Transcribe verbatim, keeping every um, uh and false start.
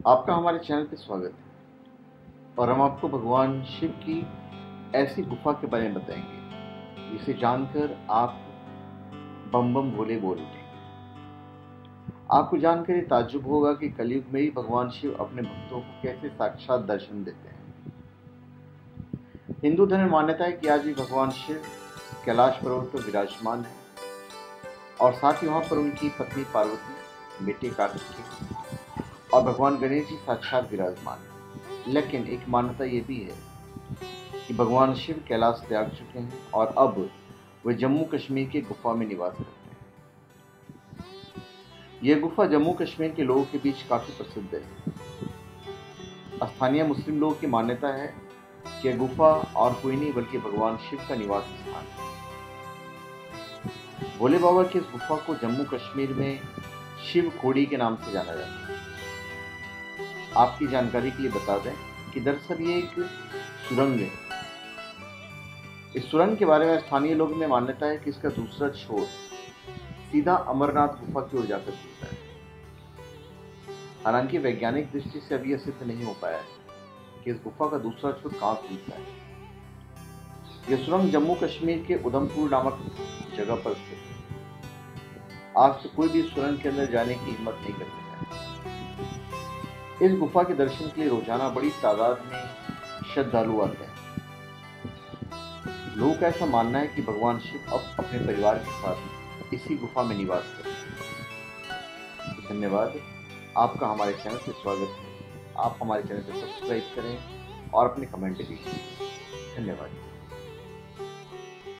आपका हमारे चैनल पे स्वागत है और हम आपको भगवान शिव की ऐसी गुफा के बारे में बताएंगे जिसे जानकर आप बम बम भोले बोल उठेंगे। आपको जानकर ये ताज्जुब होगा कि कलयुग में ही भगवान शिव अपने भक्तों को कैसे साक्षात दर्शन देते हैं। हिंदू धर्म मान्यता है कि आज भी भगवान शिव कैलाश पर्वत पर विराजमान है और साथ ही वहां पर उनकी पत्नी पार्वती, बेटे कार्तिकेय और भगवान गणेश जी साक्षात विराजमान है। लेकिन एक मान्यता ये भी है कि भगवान शिव कैलाश त्याग चुके हैं और अब वे जम्मू कश्मीर की गुफा में निवास करते हैं। यह गुफा जम्मू कश्मीर के लोगों के बीच काफी प्रसिद्ध है। स्थानीय मुस्लिम लोगों की मान्यता है कि यह गुफा और कोई नहीं बल्कि भगवान शिव का निवास स्थान है। भोले बाबा की इस गुफा को जम्मू कश्मीर में शिव खोड़ी के नाम से जाना जाता है। आपकी जानकारी के लिए बता दें कि दरअसल ये एक सुरंग है। इस सुरंग के बारे में स्थानीय लोगों में मान्यता है कि इसका दूसरा छोर सीधा अमरनाथ गुफा की ओर जाकर खुलता है। हालांकि वैज्ञानिक दृष्टि से अभी यह सिद्ध नहीं हो पाया है कि इस गुफा का दूसरा छोर कहाँ खुलता है। यह सुरंग जम्मू कश्मीर के उधमपुर नामक जगह पर स्थित है। आज से कोई भी सुरंग के अंदर जाने की हिम्मत नहीं करता है। इस गुफा के दर्शन के लिए रोजाना बड़ी तादाद में श्रद्धालु आते हैं। लोगों का ऐसा मानना है कि भगवान शिव अब अपने परिवार के साथ इसी गुफा में निवास करते हैं। धन्यवाद। आपका हमारे चैनल पे स्वागत है। आप हमारे चैनल को सब्सक्राइब करें और अपने कमेंट दीजिए। धन्यवाद।